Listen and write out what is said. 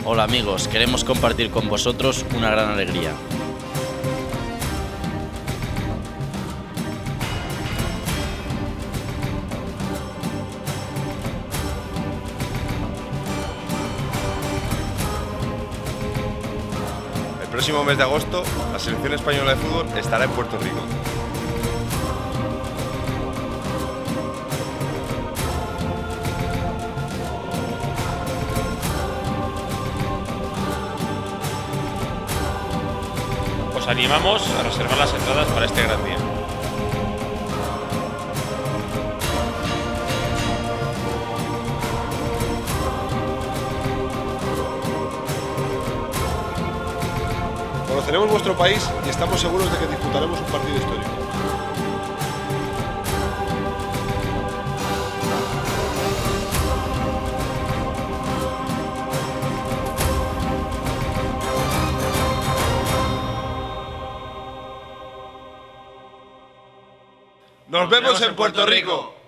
Hola amigos, queremos compartir con vosotros una gran alegría. El próximo mes de agosto, la selección española de fútbol estará en Puerto Rico. Os animamos a reservar las entradas para este gran día. Conoceremos vuestro país y estamos seguros de que disputaremos un partido histórico. ¡Nos vemos en Puerto Rico!